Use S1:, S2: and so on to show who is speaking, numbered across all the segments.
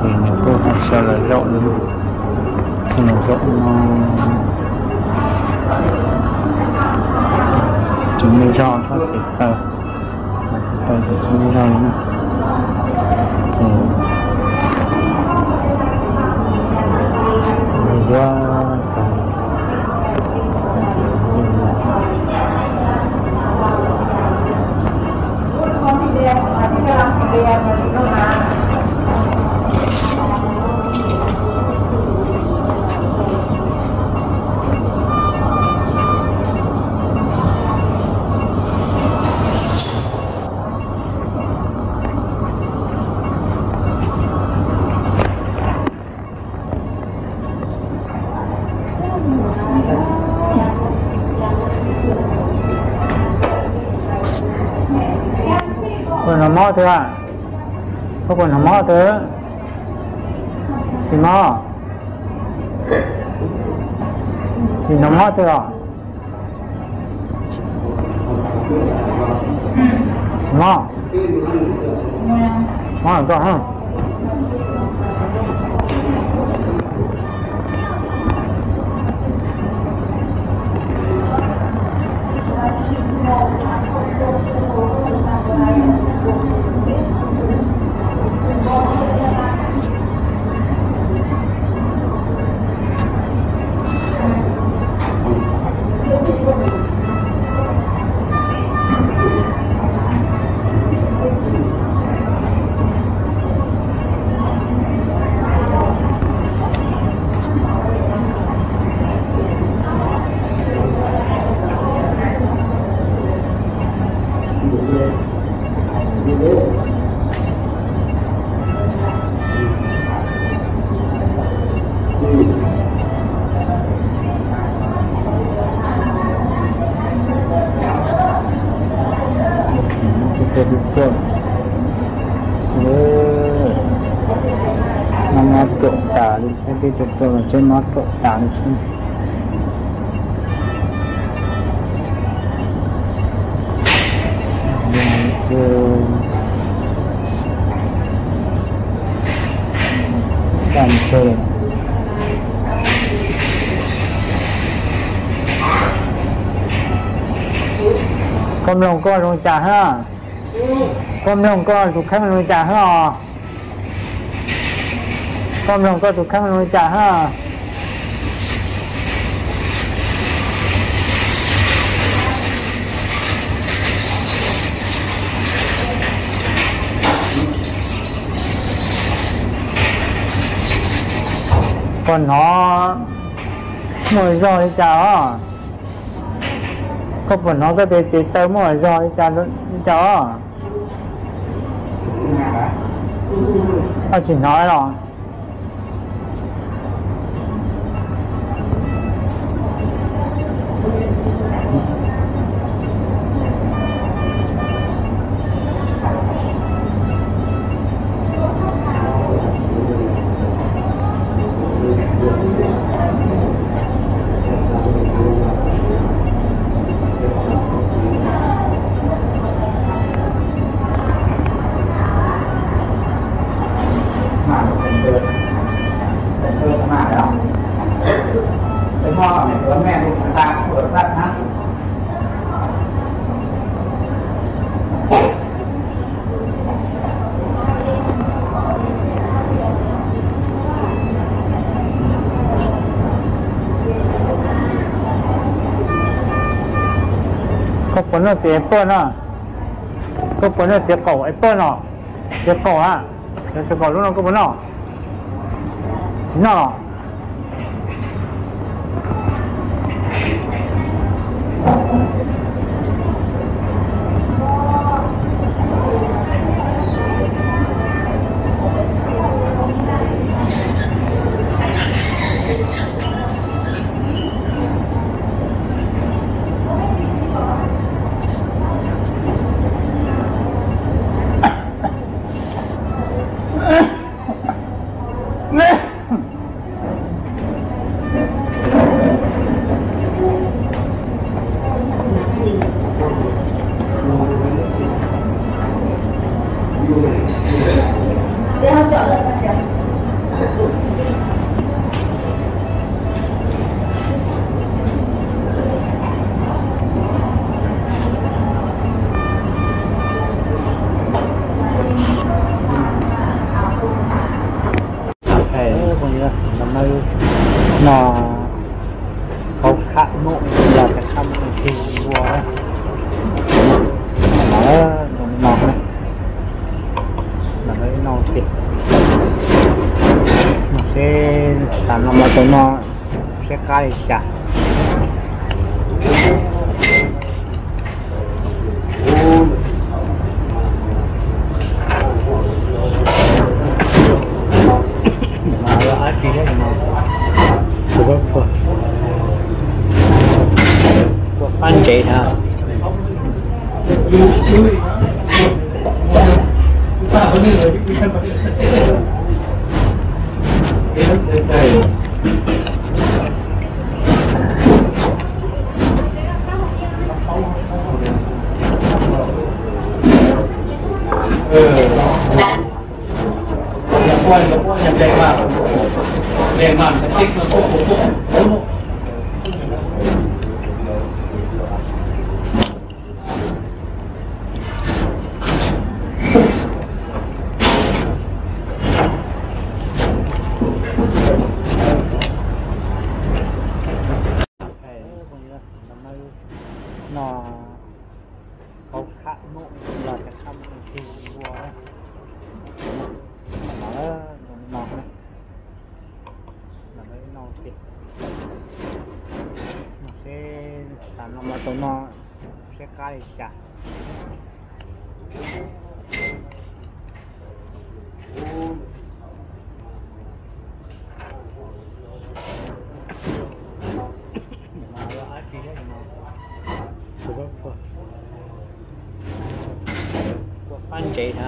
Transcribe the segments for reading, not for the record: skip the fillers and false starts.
S1: thì nó cũng sẽ là rộng luôn, thì nó rộng chúng mình cho phát cái tờ thì chúng mình cho nữa thì qua nó mò thôi à, có còn nó mò thôi, thì mò, thì nó mò thôi à, mò, mò được không? Nama tok tali, tapi betul macam tok tali tu. Yang tu, Kom long ko long cha ha, Kom long ko thuộc khang long cha ha. Kom long ko thuộc khang long cha ha. Còn nó mồi rồi chả, không còn nó có thể chỉ tới mồi rồi chả chả, tao chỉ nói rồi. có cuốn nó tiệt Apple à, có cuốn nó tiệt cổ Apple à, tiệt cổ à, tiệt cổ lúc nào có cuốn nào, nào.
S2: Dia hot dog lah macam.
S1: nó thịt nó sẽ tạm làm cho nó sẽ cay chặt anh chị hả? nó có khá nụ là cái khăm thì vừa nó này là mấy nó thịt nó sẽ tạm làm cho nó sẽ cay chặt anh chị hả?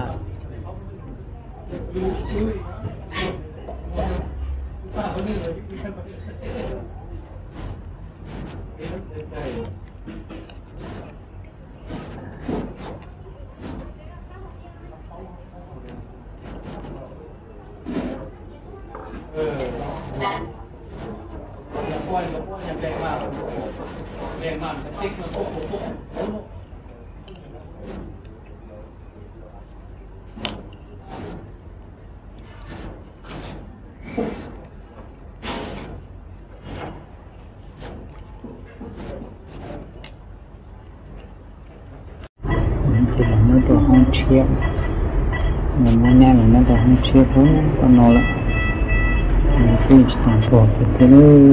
S1: thì là nó đồ không chia mà mua nhà là nó đồ không chia thôi còn nó là cái sản phẩm cái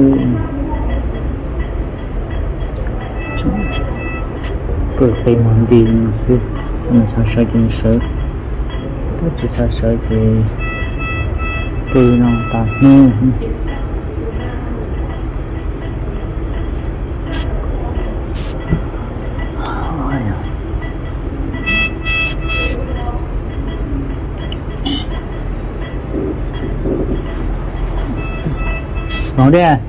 S1: cửa cây món đi sư mình sao sợ chính sự tôi chỉ sao sợ thì từ nó tạt như nói đi à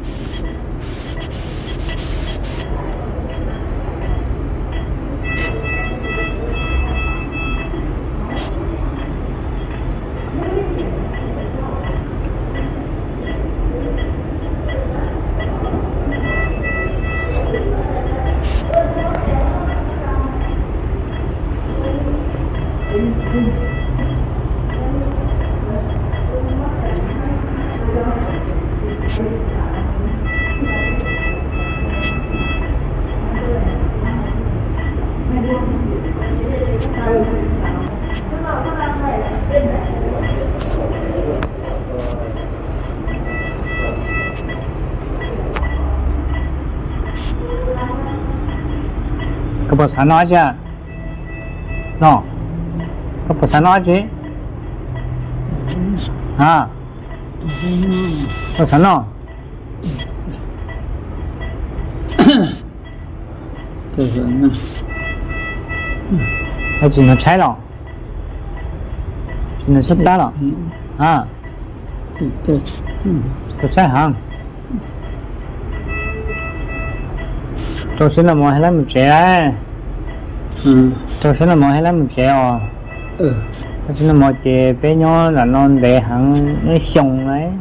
S1: cái bộ sản nói chứ nó cái bộ sản nói chứ à bộ sản nó nó chỉ nó cháy rồi chỉ nó sắp đá rồi à có cháy hả tôi xin là mọi hay lắm một trẻ tôi xin là mọi hay lắm một trẻ tôi xin là mọi trẻ bé nhỏ là non để hẳn nó xong đấy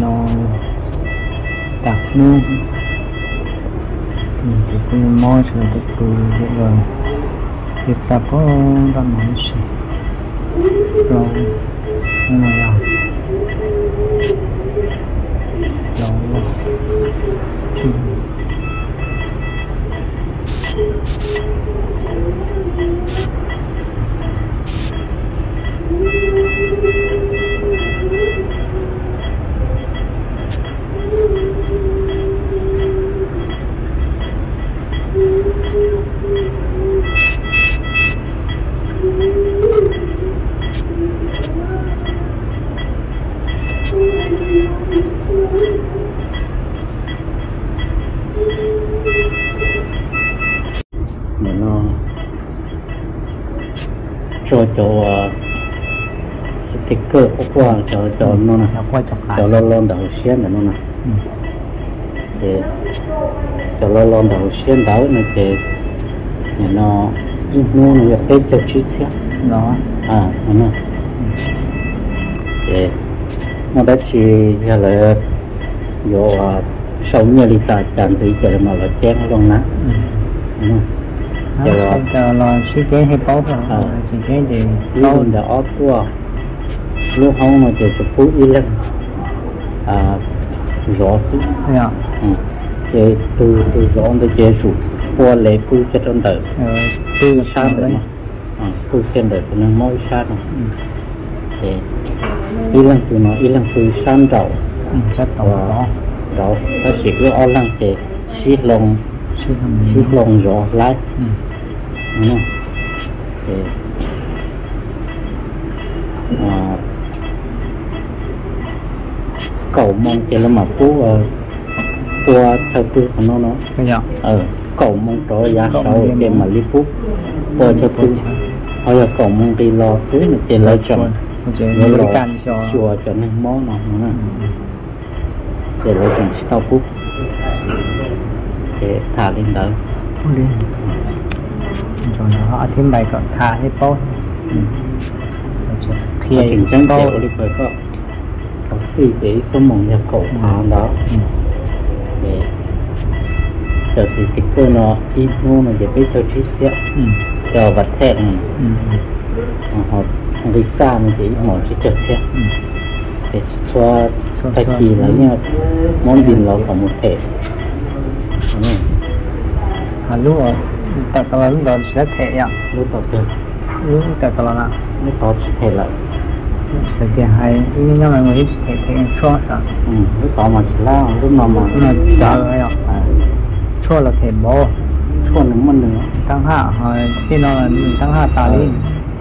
S1: nó đặt luôn thì cũng mò cho được từ rồi việc ta có ra món gì rồi nhưng mà rồi
S2: nó cho sticker qua cho nó nè cho lon đầu xiên này nó nè thì cho lon đầu xiên đó này thì nó nó là cái cho chi tiết
S1: nó
S2: nó thì nó đã chỉ là vô sau nhiều lý ta chẳng gì cho mà là chén luôn nè
S1: cho là suy chế hay báu rồi chỉ chế thì
S2: báu đã ót qua lúc không mà chỉ chụp phút đi lên rõ xí chế từ rõ tới chế sụp qua lấy phút cho trong đời từ sáng đấy phút trên đời của nó mỗi sáng thì đi lên từ nó đi lên từ sáng đầu
S1: chắc đó
S2: đó nó chỉ cứ ở lăng thì xí lông rõ lái đúng không thì cậu mong chỉ là mà phú qua theo tư của nó cậu mong đó giá sau để mà lý phúc qua theo tư họ là cậu mong đi lo thứ mà chỉ lo chọn nó lo chùa cho nên món nào nữa để lo chọn sau phúc để thả lên đó
S1: cho nó thêm bài còn thả hết bó
S2: thì chỉnh trang bao đi phải có phi cái số mỏng nhập khẩu tháng đó để cho sự tích cơ nó ít mua mà để biết cho chi tiết cho vật thẹn hoặc đi xa mình chỉ mỏ chi tiết xe để xóa thay kỳ là như món đình nó có một thể
S1: lúc rồi tại sao lúc đó sẽ thể ạ
S2: lúc đầu tiên
S1: lúc tại sao là
S2: lúc đó chỉ thể lại
S1: sẽ kia hay nhưng mà người ít thể chua à
S2: lúc đó mà chỉ là lúc nào mà
S1: sợ rồi ạ chua là thể bò
S2: chua nó mất nữa
S1: tháng hạ hồi khi nó là tháng hạ tà đi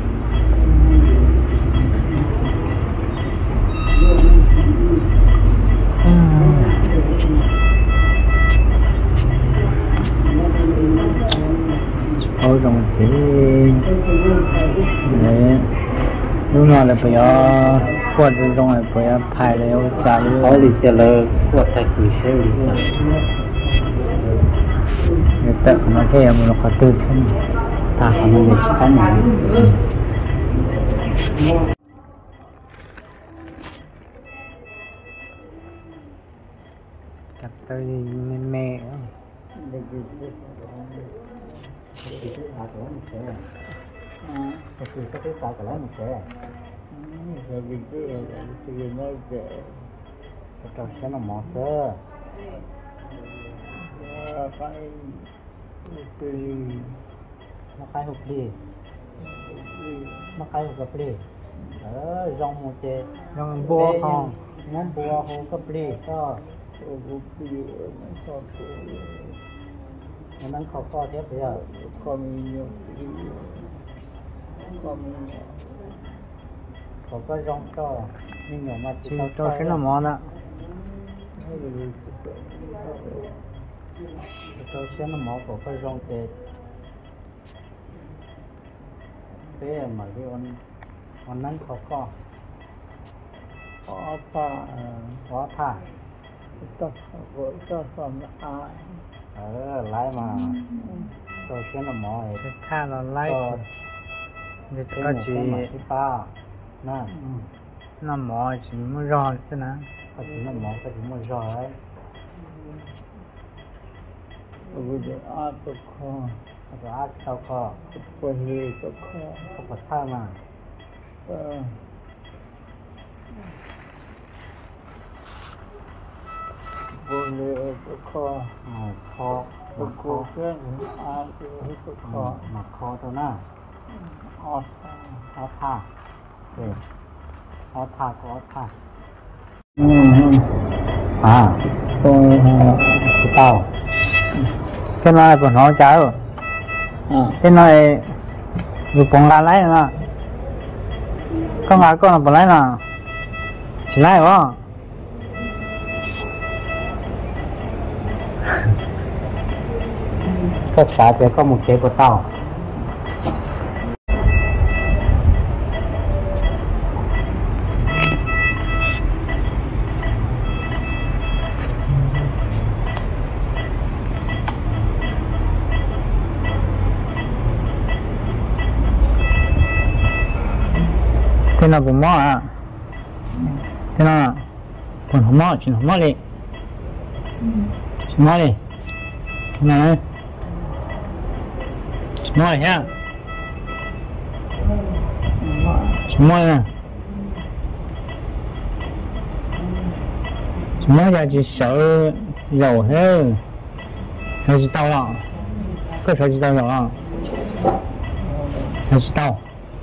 S1: thôi rồi thì lúc nào là bây giờ quật rồi rồi bây giờ phải là yêu chạy
S2: có lý cho là quật tay cùi xe đi
S1: người ta nó thế mà nó có tư thân
S2: ta không biết có mà
S1: đặt tới mẹ
S2: thì có cái sao cả lắm sẽ rồi vì cái nói về
S1: cho xe nó mỏ sơ
S2: phải từ
S1: nó khai hộp đi nó khai hộp gặp đi rong một chế rong bùa không ngón bùa không gặp đi to nó đang khó co tiếp bây giờ
S2: còn nhiều còn
S1: có cái rong to nhưng mà mà chỉ cho cái là món ạ cho cái là món của cái rong tê thế mà cái con nắng khó co khó thả
S2: ta còn
S1: lái mà cho cái là món này thả là lái để cho cái gì ba nè nó mỏ chỉ mới rò thế nào có chỉ là món có chỉ một rồi
S2: bây giờ ăn được không
S1: rồi ăn sau kho
S2: bây giờ được không
S1: không có thao mà
S2: bây giờ được không
S1: kho
S2: được không cái ăn được không
S1: mà kho thôi na
S2: ăn
S1: tha ừ tha có tha tao cái này còn nó trái rồi cái này vừa còn lá lấy nè con ngài con là còn lấy nè chỉ lấy quá tất cả chỉ có một chế của tao thế nào cũng mò à thế nào còn không mò chỉ không mò đi chỉ mò đi thế nào chỉ mò đi ha chỉ mò nè chỉ mò ra chỉ sợ dầu hết sợ chỉ đau à có sợ chỉ đau rồi à sợ chỉ đau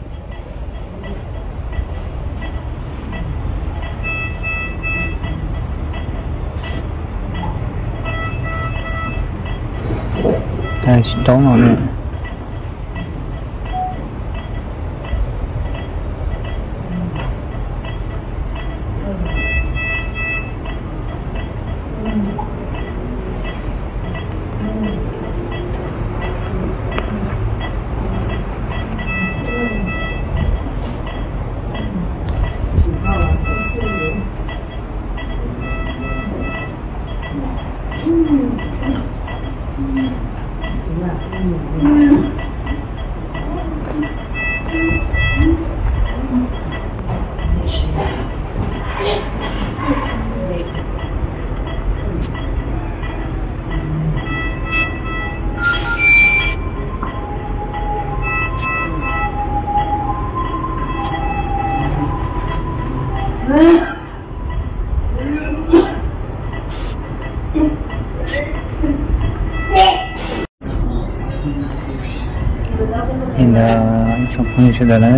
S1: 太懂了呢。hiện anh chồng không sẽ là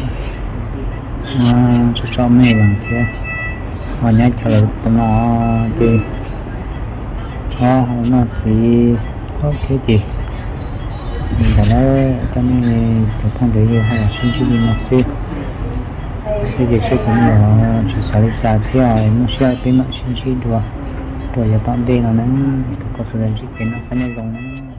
S1: cho mẹ bằng kia họ nhắc cho là nó thì nó thì ok chị mình phải nói cho nên tôi không để yêu hay là sinh chi đi mà xí cái gì sẽ cũng là chỉ xử lý trả theo nó sẽ bị mất sinh chi đùa rồi giờ tạm đây là nó có sự liên kết nó phải nhân dùng